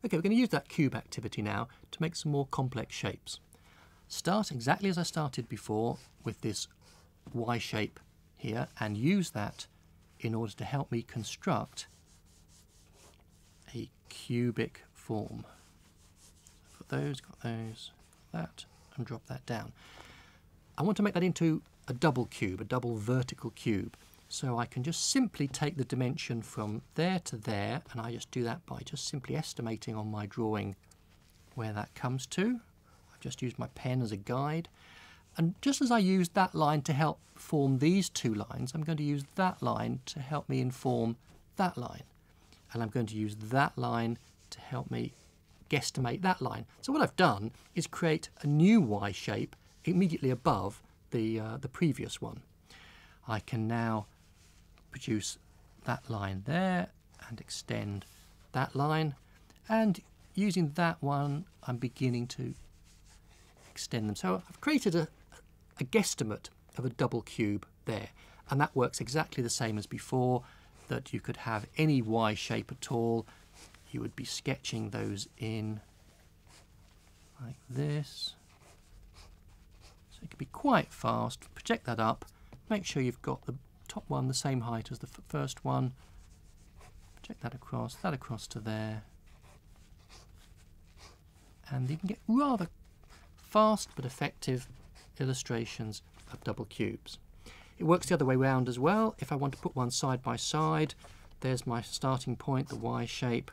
Okay, we're going to use that cube activity now to make some more complex shapes. Start exactly as I started before with this Y shape here and use that in order to help me construct a cubic form. Got those, that, and drop that down. I want to make that into a double cube, a double vertical cube. So I can just simply take the dimension from there to there, and I just do that by just simply estimating on my drawing where that comes to. I've just used my pen as a guide. And just as I used that line to help form these two lines, I'm going to use that line to help me inform that line. And I'm going to use that line to help me guesstimate that line. So what I've done is create a new Y shape immediately above the previous one. I can now produce that line there and extend that line, and using that one I'm beginning to extend them. So I've created a guesstimate of a double cube there, and that works exactly the same as before, that you could have any Y shape at all. You would be sketching those in like this. So it could be quite fast. Project that up, make sure you've got the top one the same height as the first one. Project that across to there. And you can get rather fast but effective illustrations of double cubes. It works the other way around as well. If I want to put one side by side, there's my starting point, the Y shape.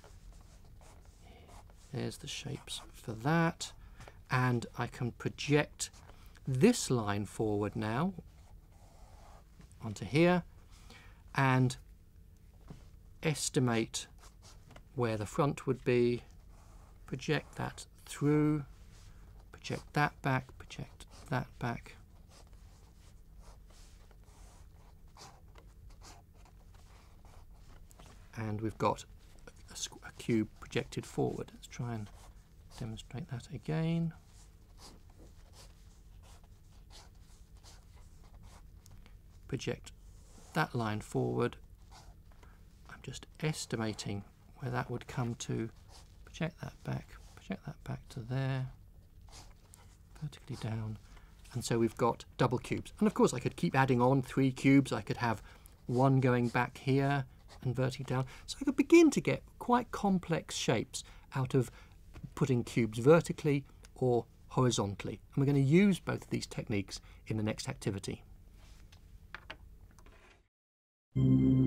There's the shapes for that. And I can project this line forward now onto here and estimate where the front would be, project that through, project that back, project that back. And we've got a cube projected forward. Let's try and demonstrate that again. Project that line forward. I'm just estimating where that would come to. Project that back to there, vertically down. And so we've got double cubes. And of course I could keep adding on 3 cubes. I could have one going back here and vertically down. So I could begin to get quite complex shapes out of putting cubes vertically or horizontally. And we're going to use both of these techniques in the next activity.